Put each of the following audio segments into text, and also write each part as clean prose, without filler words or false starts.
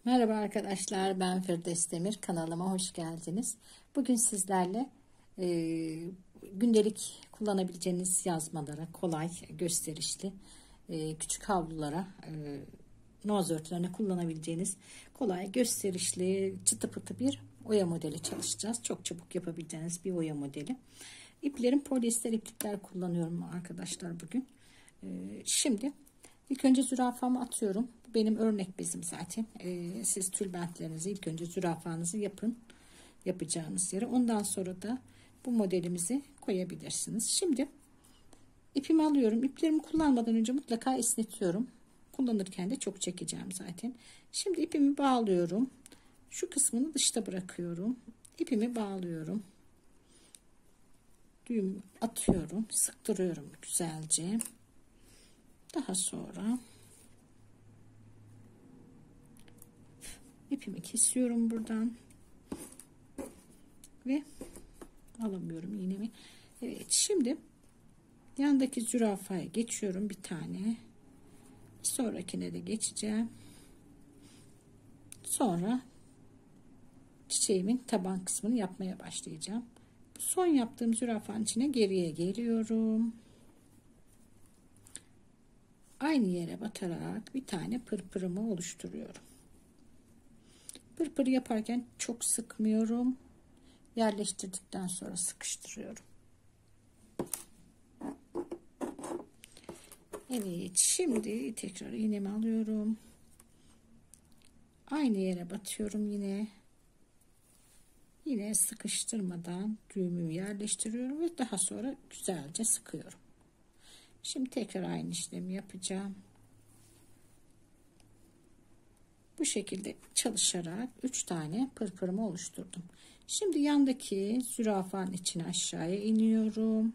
Merhaba arkadaşlar, ben Firdevs Demir. Kanalıma hoş geldiniz. Bugün sizlerle e, gündelik kullanabileceğiniz yazmalara, kolay, gösterişli, küçük havlulara, noz örtülerine kullanabileceğiniz kolay, gösterişli, çıtı pıtı bir oya modeli çalışacağız. Çok çabuk yapabileceğiniz bir oya modeli. İplerim polyester iplikler kullanıyorum arkadaşlar bugün. Şimdi ilk önce zürafamı atıyorum. Bu benim örnek bezim zaten. Siz tülbentlerinizi ilk önce zürafanızı yapın. Yapacağınız yere. Ondan sonra da bu modelimizi koyabilirsiniz. Şimdi ipimi alıyorum. İplerimi kullanmadan önce mutlaka esnetiyorum. Kullanırken de çok çekeceğim zaten. Şimdi ipimi bağlıyorum. Şu kısmını dışta bırakıyorum. İpimi bağlıyorum. Düğüm atıyorum. Sıktırıyorum güzelce. Daha sonra ipimi kesiyorum buradan ve alamıyorum iğnemi. Evet, şimdi yandaki zürafaya geçiyorum bir tane. Sonrakine de geçeceğim. Sonra çiçeğimin taban kısmını yapmaya başlayacağım. Son yaptığım zürafanın içine geriye geliyorum. Aynı yere batarak bir tane pırpırımı oluşturuyorum. Pırpır yaparken çok sıkmıyorum. Yerleştirdikten sonra sıkıştırıyorum. Evet, şimdi tekrar iğnemi alıyorum. Aynı yere batıyorum yine. Yine sıkıştırmadan düğümümü yerleştiriyorum ve daha sonra güzelce sıkıyorum. Şimdi tekrar aynı işlemi yapacağım. Bu şekilde çalışarak 3 tane pırpırımı oluşturdum. Şimdi yandaki zürafanın içine aşağıya iniyorum.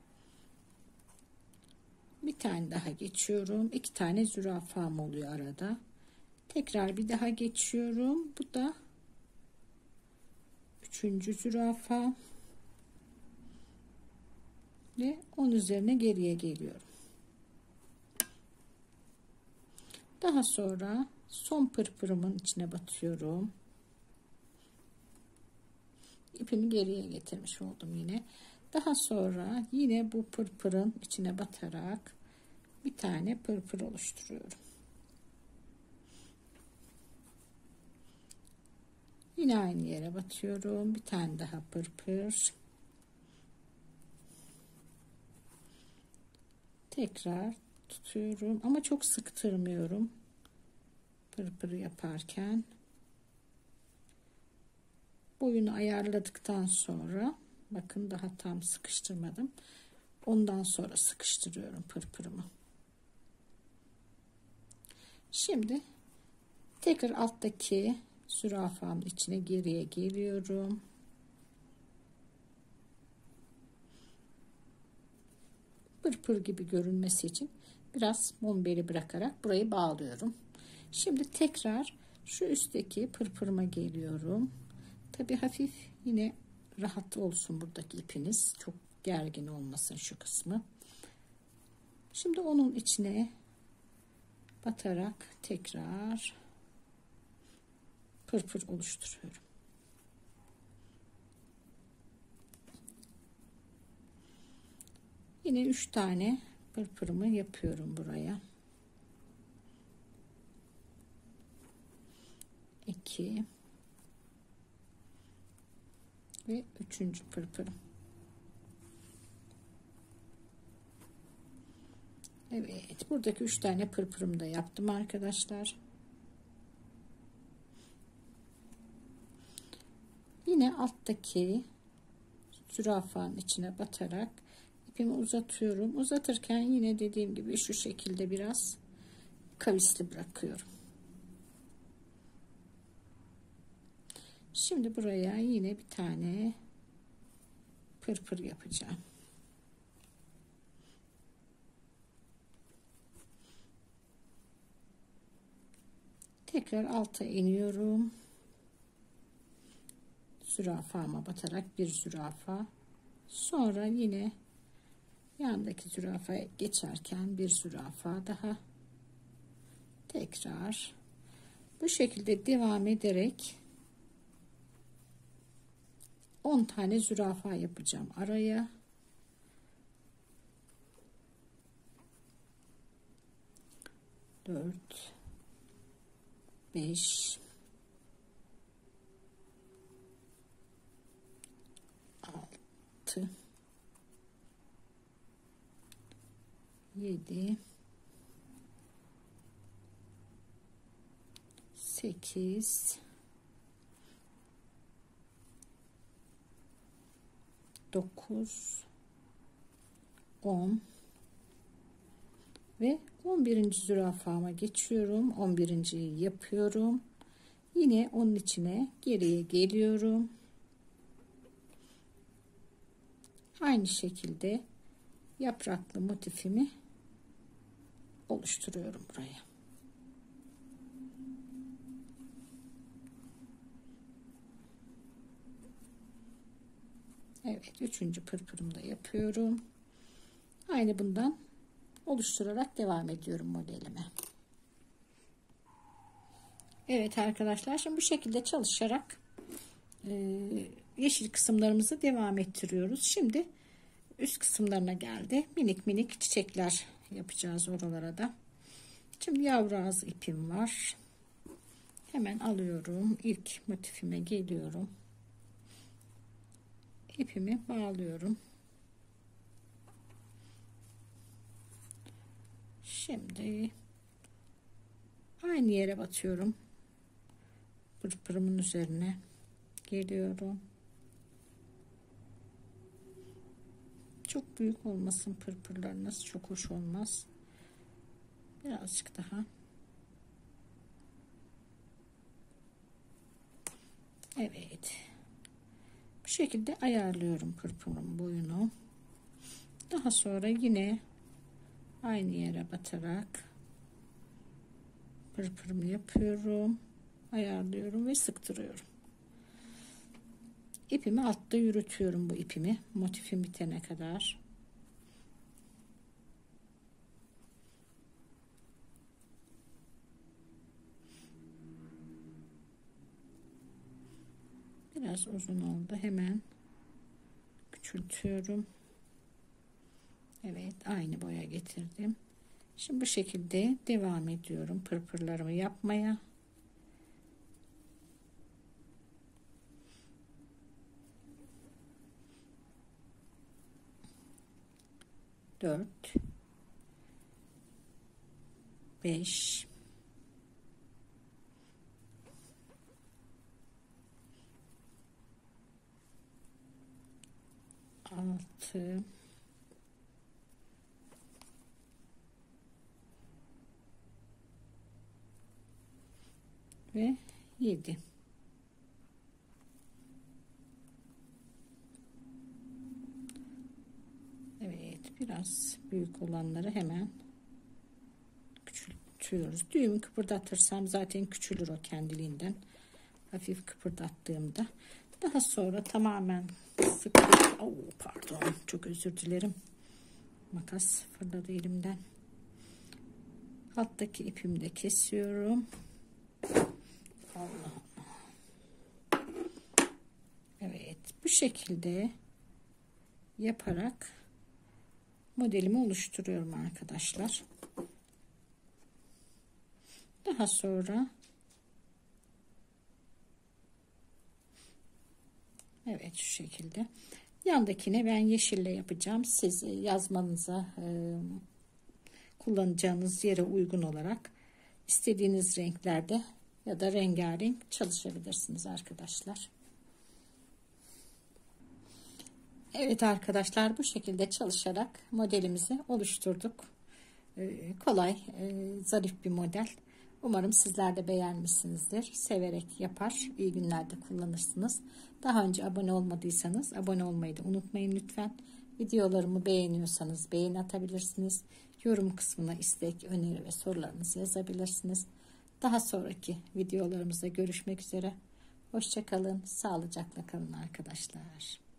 Bir tane daha geçiyorum. 2 tane zürafam oluyor arada. Tekrar bir daha geçiyorum. Bu da 3. zürafa. Ve 10 üzerine geriye geliyorum. Daha sonra son pırpırımın içine batıyorum. İpimi geriye getirmiş oldum yine. Daha sonra yine bu pırpırın içine batarak bir tane pırpır oluşturuyorum. Yine aynı yere batıyorum. Bir tane daha pırpır. Tekrar tutuyorum ama çok sıktırmıyorum. Pırpırı yaparken boyunu ayarladıktan sonra bakın daha tam sıkıştırmadım. Ondan sonra sıkıştırıyorum pırpırımı. Şimdi tekrar alttaki zürafamın içine geriye geliyorum. Pırpır gibi görünmesi için biraz bombeli bırakarak burayı bağlıyorum. Şimdi tekrar şu üstteki pırpırıma geliyorum. Tabi hafif yine rahat olsun buradaki ipiniz. Çok gergin olmasın şu kısmı. Şimdi onun içine batarak tekrar pırpır oluşturuyorum. Yine 3 tane pırpırımı yapıyorum buraya. 2 ve 3. pırpırım. Evet, buradaki 3 tane pırpırımı da yaptım arkadaşlar. Yine alttaki zürafanın içine batarak ipimi uzatıyorum. Uzatırken yine dediğim gibi şu şekilde biraz kavisli bırakıyorum. Şimdi buraya yine bir tane pırpır yapacağım. Tekrar alta iniyorum. Zürafama batarak bir zürafa. Sonra yine yandaki zürafaya geçerken bir zürafa daha. Tekrar Bu şekilde devam ederek 10 tane zürafa yapacağım araya. 4 5 6 7 8 9 10 ve 11. zürafama geçiyorum. 11.yi yapıyorum. Yine onun içine geriye geliyorum. Aynı şekilde yapraklı motifimi oluşturuyorum buraya. Evet, 3. pırpırımı da yapıyorum. Aynı bundan oluşturarak devam ediyorum modelime. Evet arkadaşlar, şimdi bu şekilde çalışarak yeşil kısımlarımızı devam ettiriyoruz. Şimdi üst kısımlarına geldi. Minik minik çiçekler yapacağız oralara da. Şimdi yavru ağzı ipim var. Hemen alıyorum. İlk motifime geliyorum. İpimi bağlıyorum. Şimdi aynı yere batıyorum. Pırpırımın üzerine geliyorum. Çok büyük olmasın pırpırlarınız, çok hoş olmaz. Birazcık daha. Evet. Bu şekilde ayarlıyorum pırpırın boyunu. Daha sonra yine aynı yere batarak pırpırımı yapıyorum. Ayarlıyorum ve sıktırıyorum. İpimi altta yürütüyorum, bu ipimi motifim bitene kadar. Biraz uzun oldu, hemen küçültüyorum. Evet, aynı boya getirdim. Şimdi bu şekilde devam ediyorum pırpırlarımı yapmaya. Dört, 5, 6, ve 7. Evet, biraz büyük olanları hemen küçültüyoruz. Düğümü kıpırdatırsam zaten küçülür o kendiliğinden. Hafif kıpırdattığımda. Daha sonra tamamen sık. Oh, pardon, çok özür dilerim. Makas fırladı elimden. Alttaki ipimi de kesiyorum. Allah. Evet, bu şekilde yaparak modelimi oluşturuyorum arkadaşlar. Daha sonra evet, şu şekilde yandakine ben yeşille yapacağım. Siz yazmanıza kullanacağınız yere uygun olarak istediğiniz renklerde ya da rengarenk çalışabilirsiniz arkadaşlar. Evet arkadaşlar, bu şekilde çalışarak modelimizi oluşturduk. Kolay, zarif bir model. Umarım sizler de beğenmişsinizdir. Severek yapar, iyi günlerde kullanırsınız. Daha önce abone olmadıysanız abone olmayı da unutmayın lütfen. Videolarımı beğeniyorsanız beğeni atabilirsiniz. Yorum kısmına istek, öneri ve sorularınızı yazabilirsiniz. Daha sonraki videolarımızda görüşmek üzere. Hoşça kalın, sağlıcakla kalın arkadaşlar.